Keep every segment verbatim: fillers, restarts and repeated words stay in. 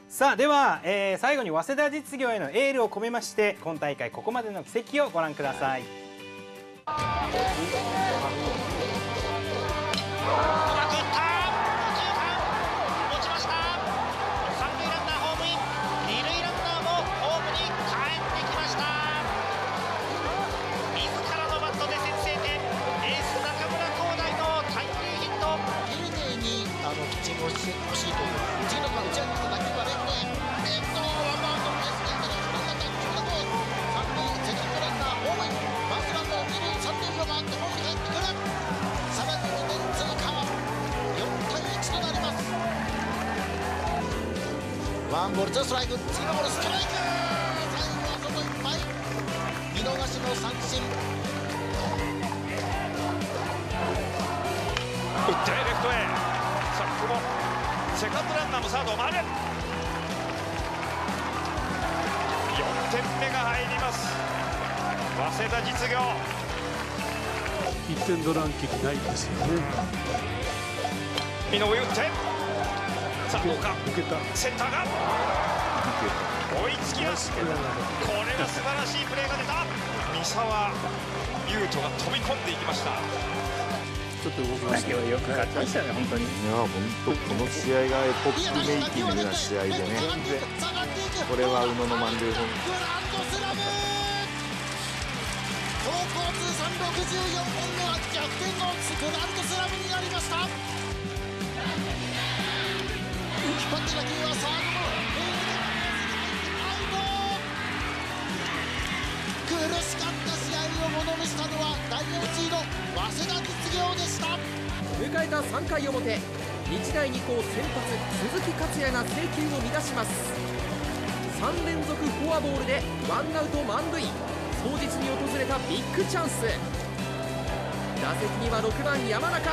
さあでは、えー、最後に早稲田実業へのエールを込めまして、今大会ここまでの軌跡をご覧ください。 欲しいという次の打ち上げた打球はレフトへ、レフトワンバウンドのペースでいったら真ん中中学校三塁セカンドランナーホームイン、ファーストランナー二塁三塁を回ってホームに帰ってくる、さらににてん追加、よんたいいちとなります。ワンボールツーストライク、次のボールストライク、最後は外いっぱい、見逃しの三振。 打ってレフトへ、セカンドランナーもサードを回る。よんてんめが入ります、早稲田実業。 いってんドランキーないですよね。 井上打って、さあどうか、 抜けた、 センターが追いつきます。これが素晴らしいプレーが出た。三沢優斗が飛び込んでいきました。 ちょっと動きましたよく勝ちましたね、本当に。 いや本当この試合がエポックメイキングな試合でね、これは宇野の満塁ホーム。 高校通算ろくじゅうよんほんめは逆転のグランドスラムになりました。引っ張って打球はサードの苦しかった試合をものにしたのはだいよんシード早稲田実業でした。 迎えたさんかい表、日大二高先発鈴木克也が制球を乱します。さんれんぞくフォアボールでワンアウト満塁、当日に訪れたビッグチャンス。打席にはろくばん山中。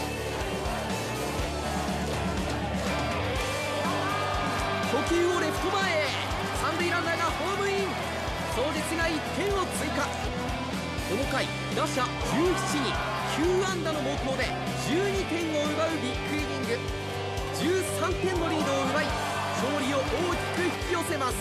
初球をレフト前へ、三塁ランナーがホームイン、早実がいってんを追加。この回打者じゅうななにきゅうあんだの猛攻でじゅうにてんを奪うビッグイニング、じゅうさんてんのリードを奪い勝利を大きく引き寄せます。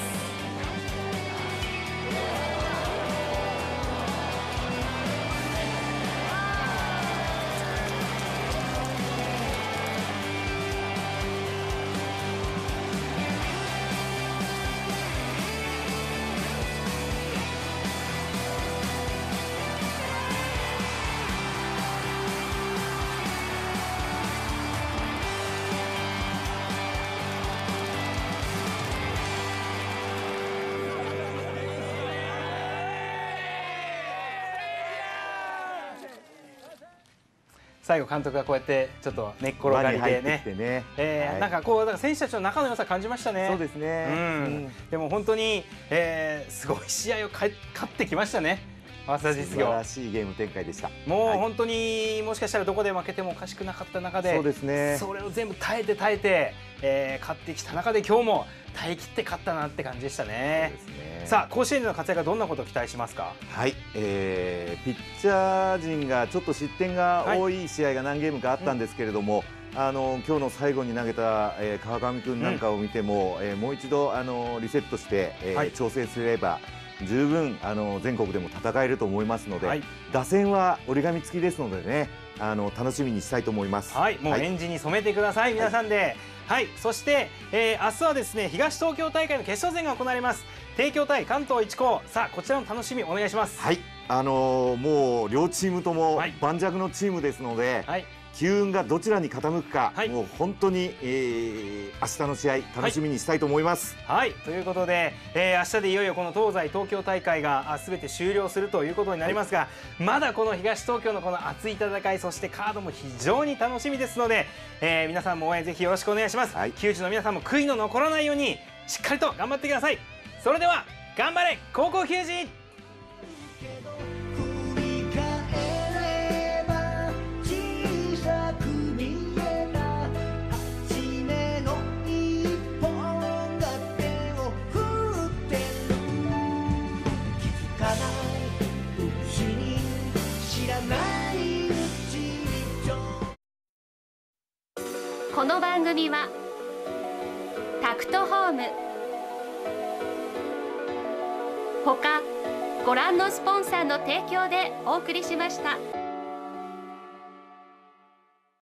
最後監督がこうやってちょっと寝っ転がりでね、 ねえーはい、なんかこうだから選手たちの仲の良さ感じましたね。 そうですね。 うんうん、でも本当に、えー、すごい試合を勝ってきましたね。早稲田実業。 素晴らしいゲーム展開でした。 もう本当にもしかしたらどこで負けてもおかしくなかった中で、 そうですね。 それを全部耐えて耐えて、えー、勝ってきた中で今日も耐え切って勝ったなって感じでしたね。そうですね。さあ甲子園での活躍はどんなことを期待しますか。 はい、えー、ピッチャー陣がちょっと失点が多い試合が何ゲームかあったんですけれども、うん、あの今日の最後に投げた、えー、川上君なんかを見ても、うん、えー、もう一度あのリセットして、えーはい、調整すれば十分あの全国でも戦えると思いますので、はい、打線は折り紙付きですのでね、あの楽しみにしたいと思います。 はい、もうエンジンに染めてください、はい、皆さんで。はい、そして、えー、明日はですね東東京大会の決勝戦が行われます。帝京対関東一高、さあこちらの楽しみお願いします。 はい、あのー、もう両チームとも盤石のチームですので、はい、機運がどちらに傾くか、はい、もう本当に、えー、明日の試合楽しみにしたいと思います。 はい、はい、ということで、えー、明日でいよいよこの東西東京大会がすべて終了するということになりますが、はい、まだこの東東京のこの熱い戦い、そしてカードも非常に楽しみですので、えー、皆さんも応援ぜひよろしくお願いします。はい、球児の皆さんも悔いの残らないようにしっかりと頑張ってください。それでは頑張れ高校球児。 この番組はタクトホーム他ご覧のスポンサーの提供でお送りしました。